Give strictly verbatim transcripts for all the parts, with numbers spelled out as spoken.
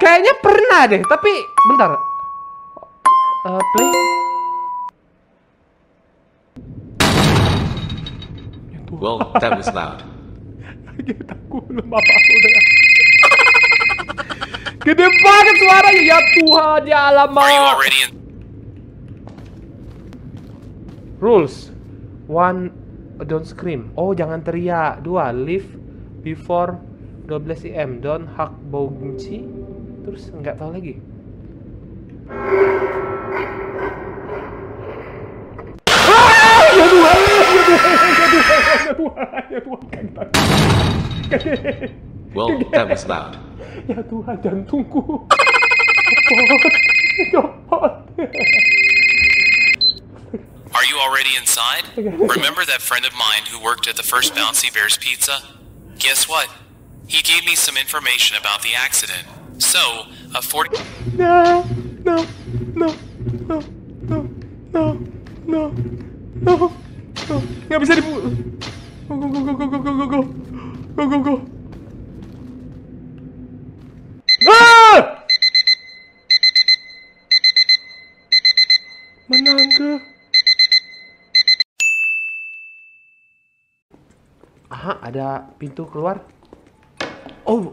Kayaknya pernah deh, tapi bentar. Uh, play. Well, that was loud. Kita kulum apa udah. Gede banget suaranya, ya Tuhan, ya alamak. Rules. One, don't scream. Oh, jangan teriak. Dua, leave before twelve A M. Don't hug bouncy. Terus nggak tahu lagi. Ah, ya Tuhan, ya Tuhan, ya Tuhan, ya Tuhan. Well, that was loud. Ya Tuhan, jantungku. Cepot, cepot. Are you already inside? Remember that friend of mine who worked at the first Bouncy Bears Pizza? Guess what? He gave me some information about the accident. So, a forty... No, no, no, no, no, no, no, no, no. Nggak bisa dibu... Go, go, go, go, go, go, go, go, go. Go, go, go. Ah! Menang ke? Aha, ada pintu keluar. Oh.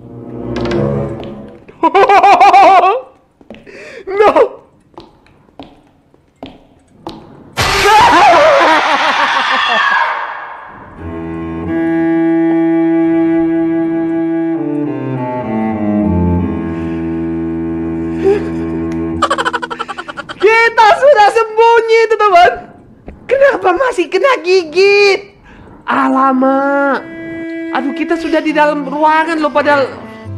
No. Kita sudah sembunyi, teman-teman. Kenapa masih kena gigit? Alamak. Aduh, kita sudah di dalam ruangan loh, padahal.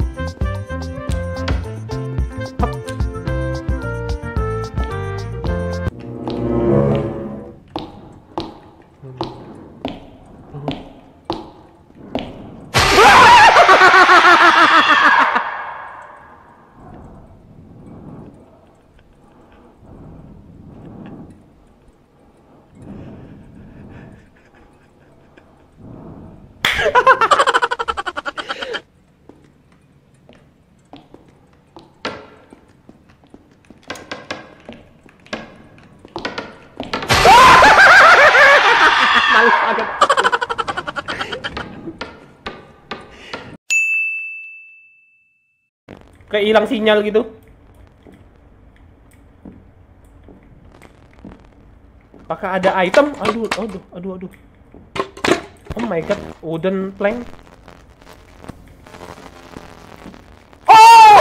Males banget. Kayak hilang sinyal gitu. Apakah ada item? Aduh, aduh, aduh, aduh. Oh my god, wooden plank. Oh!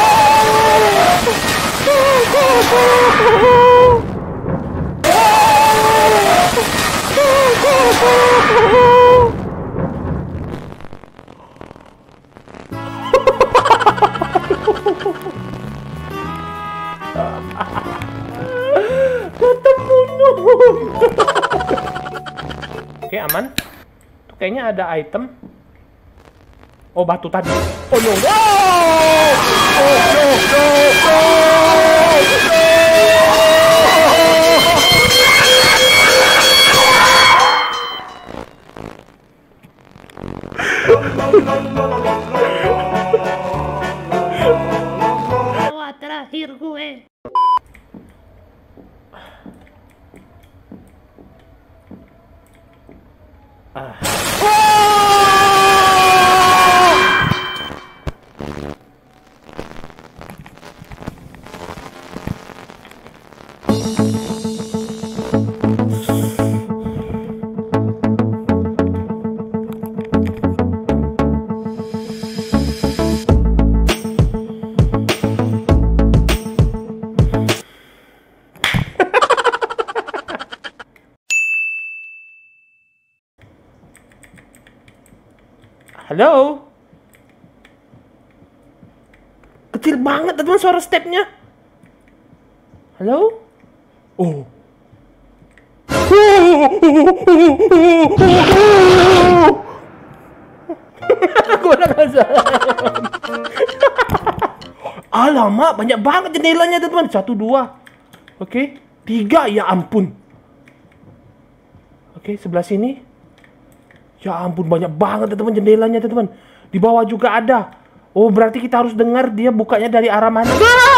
Ketemu dong. Oke, aman. Tuh kayaknya ada item. Oh, batu tadi. Oh no. No! Oh no, no, no! Wah, terakhir gue. Ah. Halo? Kecil banget teman suara stepnya. Halo? Oh. Gue udah salah. Alamak, banyak banget jendelanya teman. Satu, dua. Oke, tiga, ya ampun. Oke, sebelah sini. Ya ampun, banyak banget teman-teman jendelanya teman-teman. Di bawah juga ada. Oh, berarti kita harus dengar dia bukanya dari arah mana.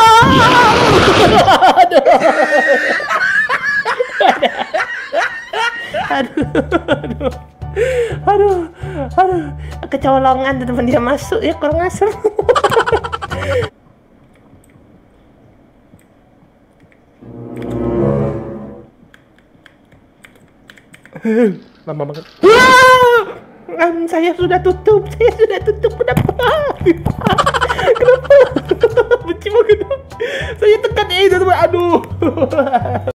Aduh, aduh, aduh, aduh, kecolongan teman dia masuk ya, kurang asem. Lama banget. Um, saya sudah tutup, saya sudah tutup. Kenapa? Kenapa? Benci banget. Saya tekan E, teman. Aduh.